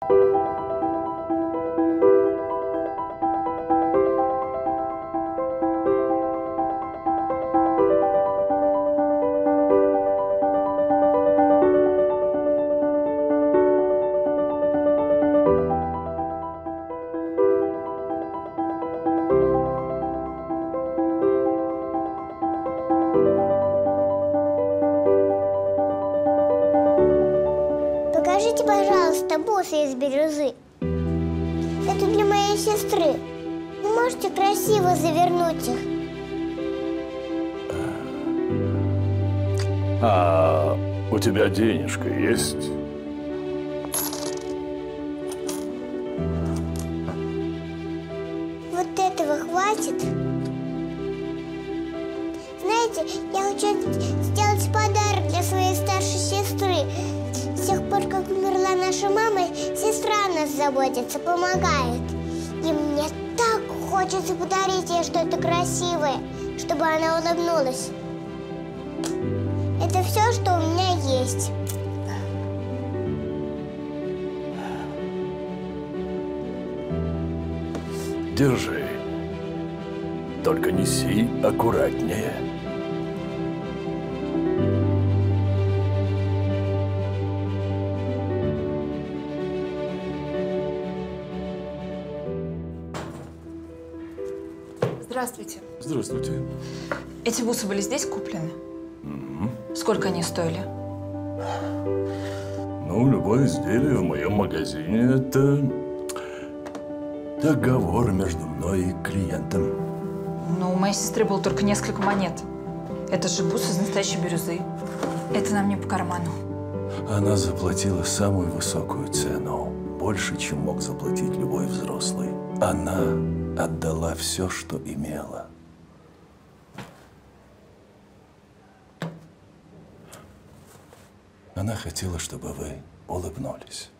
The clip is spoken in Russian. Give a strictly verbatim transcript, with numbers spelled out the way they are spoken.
Покажите, пожалуйста, бусы из бирюзы. Это для моей сестры. Вы можете красиво завернуть их? А у тебя денежка есть? Вот этого хватит? Знаете, я хочу сделать подарок для своей старшей сестры. С тех пор, как умерла наша мама, сестра о нас заботится, помогает. И мне так хочется подарить ей что-то красивое, чтобы она улыбнулась. Это все, что у меня есть. Держи. Только неси аккуратнее. Здравствуйте. Здравствуйте. Эти бусы были здесь куплены? Угу. Сколько они стоили? Ну, любое изделие в моем магазине – это договор между мной и клиентом. Ну, у моей сестры было только несколько монет. Это же бусы из настоящей бирюзы. Это нам не по карману. Она заплатила самую высокую цену. Больше, чем мог заплатить любой взрослый. Она отдала все, что имела. Она хотела, чтобы вы улыбнулись.